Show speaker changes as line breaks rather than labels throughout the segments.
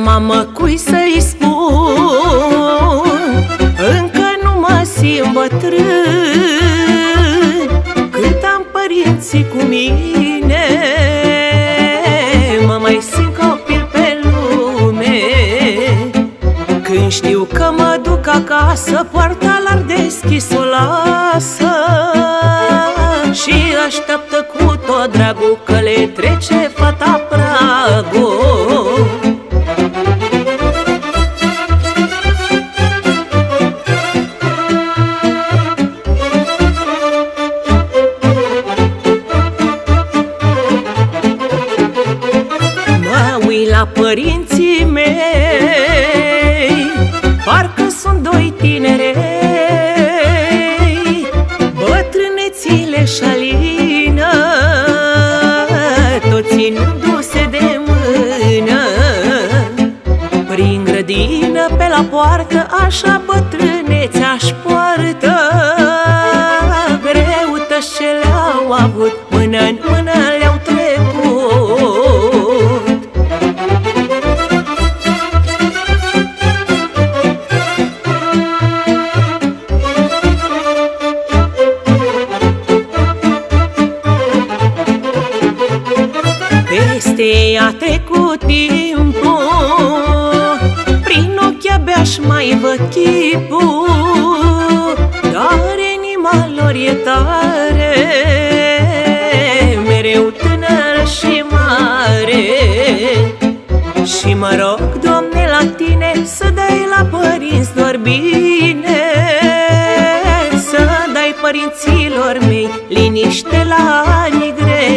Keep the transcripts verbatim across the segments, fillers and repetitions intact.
mamă, cui să-i spun? Încă nu mă simt bătrân, cât am părinții cu mine, mă mai simt copil pe lume. Când știu că mă duc acasă, poarta l-ar deschis o lasă și așteaptă cu tot dragul că le trece fata pragul. Mă uit la părinții mei, parcă sunt doi tinerei, bătrânețile-și alină, toți ținându-se de mână. Prin grădină, pe la poartă, așa bătrânețea-și poartă. Greutăți ce le-au avut, mână-n mână le-au trecut. Peste ea trecut timpul, prin ochi abia-și mai văd chipul, dar inima lor e tare, mereu tânără și mare. Și mă rog, Doamne, la Tine să dai la părinți doar bine, să dai părinților mei liniște la anii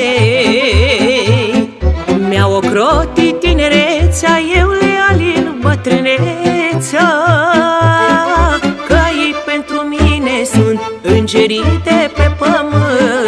grei. Mi-au ocrotit tinerețea, eu le alin bătrânețea, că ei pentru mine sunt îngerii de pe pământ.